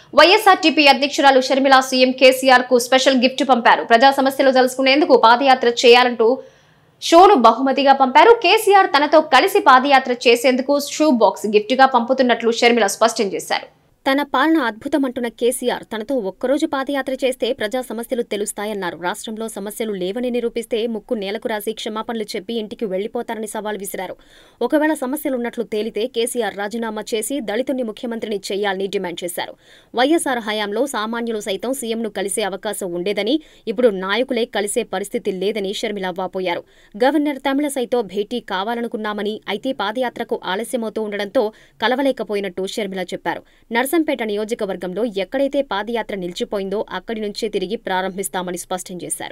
YSRTP అధ్యక్షురాలు Sharmila CM KCR కు special gift పంపారు. ప్రజా సమస్యలు తెలుసుకునేందుకు పాదయాత్ర చేయాలంటూ షోను బహుమతిగా పంపారు. కేసీఆర్ తనతో కలిసి పాదయాత్ర చేసేందుకు షూ బాక్స్ గిఫ్ట్ గా పంపుతున్నట్లు షర్మిల స్పష్టం చేశారు. తన పాలన అద్భుతమంటున్న కేసీఆర్ తనతో ఒక్కరోజు పాదయాత్ర చేస్తే ప్రజా సమస్యలు తెలుస్తాయన్నారు. రాష్ట్రంలో సమస్యలు లేవని నిరూపిస్తే ముక్కు నేలకు రాసి క్షమాపణలు చెప్పి ఇంటికి వెళ్లిపోతారని సవాల్ విసిరారు. ఒకవేళ సమస్యలున్నట్లు తేలితే కేసీఆర్ రాజీనామా చేసి దళితుణ్ణి ముఖ్యమంత్రిని చేయాలని డిమాండ్ చేశారు. వైఎస్ఆర్ హయాంలో సామాన్యులు సైతం సీఎంను కలిసే అవకాశం ఉండేదని, ఇప్పుడు నాయకులే కలిసే పరిస్థితి లేదని షర్మిల వాపోయారు. గవర్నర్ తమిళసైతో భేటీ కావాలనుకున్నామని, అయితే పాదయాత్రకు ఆలస్యమవుతూ ఉండడంతో కలవలేకపోయినట్టు షర్మిల చెప్పారు. నర్సంపేట నియోజకవర్గంలో ఎక్కడైతే పాదయాత్ర నిలిచిపోయిందో అక్కడి నుంచే తిరిగి ప్రారంభిస్తామని స్పష్టం చేశారు.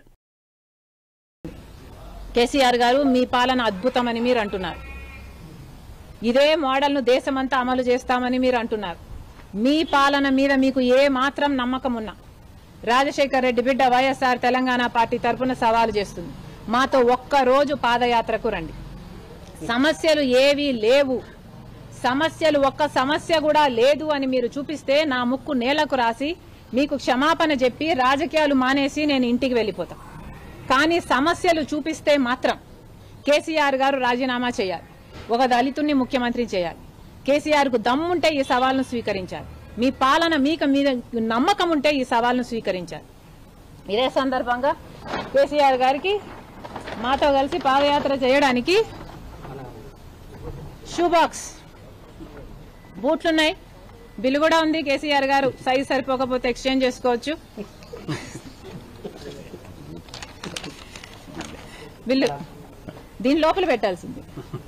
కేసీఆర్ గారు మీ పాలన అద్భుతమని మీరు అంటున్నారు. ఇదే మోడల్ను దేశమంతా అమలు చేస్తామని మీరు అంటున్నారు. మీ పాలన మీద మీకు ఏ మాత్రం నమ్మకం ఉన్నా రాజశేఖర్ రెడ్డి బిడ్డ వైఎస్ఆర్ తెలంగాణ పార్టీ తరఫున సవాలు చేస్తుంది. మాతో ఒక్కరోజు పాదయాత్రకు రండి. సమస్యలు ఏవీ లేవు, సమస్యలు ఒక్క సమస్య కూడా లేదు అని మీరు చూపిస్తే నా ముక్కు నేలకు రాసి మీకు క్షమాపణ చెప్పి రాజకీయాలు మానేసి నేను ఇంటికి వెళ్ళిపోతా. కానీ సమస్యలు చూపిస్తే మాత్రం కేసీఆర్ గారు రాజీనామా చేయాలి, ఒక దళితుణ్ణి ముఖ్యమంత్రి చేయాలి. కేసీఆర్కు దమ్ముంటే ఈ సవాల్ను స్వీకరించాలి. మీ పాలన మీకు మీద నమ్మకం ఉంటే ఈ సవాల్ను స్వీకరించాలి. ఇదే సందర్భంగా కేసీఆర్ గారికి మాతో కలిసి పాదయాత్ర చేయడానికి షూ బాక్స్, బూట్లున్నాయి, బిల్లు కూడా ఉంది. కేసీఆర్ గారు సైజ్ సరిపోకపోతే ఎక్స్చేంజ్ చేసుకోవచ్చు. బిల్లు దీని లోపల పెట్టాల్సింది.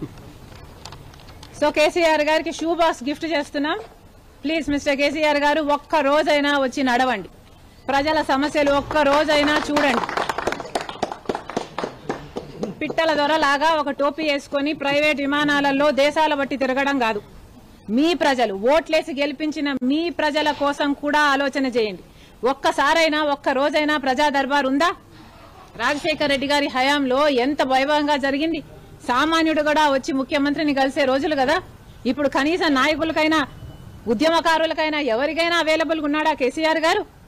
సో కేసీఆర్ గారికి షూ బాక్స్ గిఫ్ట్ చేస్తున్నాం. ప్లీజ్ మిస్టర్ కేసీఆర్ గారు ఒక్క రోజైనా వచ్చి నడవండి, ప్రజల సమస్యలు ఒక్క రోజైనా చూడండి. పిట్టల దొరలాగా ఒక టోపీ వేసుకొని ప్రైవేట్ విమానాలలో దేశాల బట్టి తిరగడం కాదు. మీ ప్రజలు ఓట్లేసి గెలిపించిన మీ ప్రజల కోసం కూడా ఆలోచన చేయండి. ఒక్కసారైనా ఒక్క రోజైనా ప్రజా దర్బార్ ఉందా? రాజశేఖర్ రెడ్డి గారి హయాంలో ఎంత వైభవంగా జరిగింది. సామాన్యుడు కూడా వచ్చి ముఖ్యమంత్రిని కలిసే రోజులు కదా. ఇప్పుడు కనీసం నాయకులకైనా ఉద్యమకారులకైనా ఎవరికైనా అవైలబుల్గా ఉన్నాడా కేసీఆర్ గారు?